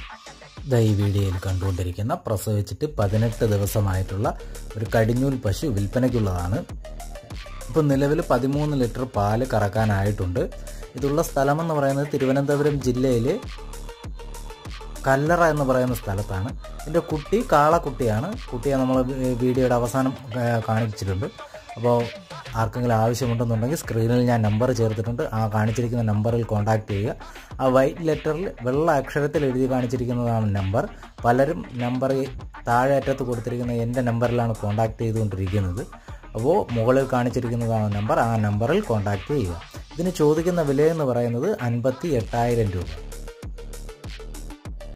ഈ വീഡിയോയിൽ കണ്ടുകൊണ്ടിരിക്കുന്ന പ്രസവിച്ചിട്ട് 18 ദിവസമായിട്ടുള്ള ഒരു കടിഞ്ഞൂൽ പശു വിൽപ്പനയ്ക്കുള്ളതാണ്. ഇപ്പോൾ നിലവിൽ 13 ലിറ്റർ പാല് കറക്കാനായിട്ടുണ്ട്. ഇതുള്ള സ്ഥലമെന്ന് പറയുന്നത് തിരുവനന്തപുരം ജില്ലയിൽ കല്ലറ എന്ന് പറയുന്ന സ്ഥലത്താണ്. ഇതിൻ്റെ കുട്ടി കാളക്കുട്ടിയാണ്. കുട്ടിയെ നമ്മൾ വീഡിയോയുടെ അവസാനം കാണിച്ചിട്ടുണ്ട്. അപ്പോൾ ആർക്കെങ്കിലും ആവശ്യമുണ്ടെന്നുണ്ടെങ്കിൽ സ്ക്രീനിൽ ഞാൻ നമ്പർ ചേർത്തിട്ടുണ്ട്. ആ കാണിച്ചിരിക്കുന്ന നമ്പറിൽ കോൺടാക്റ്റ് ചെയ്യുക. ആ വൈറ്റ് ലെറ്ററിൽ വെള്ള അക്ഷരത്തിൽ എഴുതി കാണിച്ചിരിക്കുന്നതാണ് നമ്പർ. പലരും നമ്പർ താഴെ അറ്റത്ത് കൊടുത്തിരിക്കുന്ന എൻ്റെ നമ്പറിലാണ് കോൺടാക്റ്റ് ചെയ്തുകൊണ്ടിരിക്കുന്നത്. അപ്പോൾ മുകളിൽ കാണിച്ചിരിക്കുന്നതാണ് നമ്പർ. ആ നമ്പറിൽ കോൺടാക്റ്റ് ചെയ്യുക. ഇതിന് ചോദിക്കുന്ന വിലയെന്ന് പറയുന്നത് 58,000 രൂപ.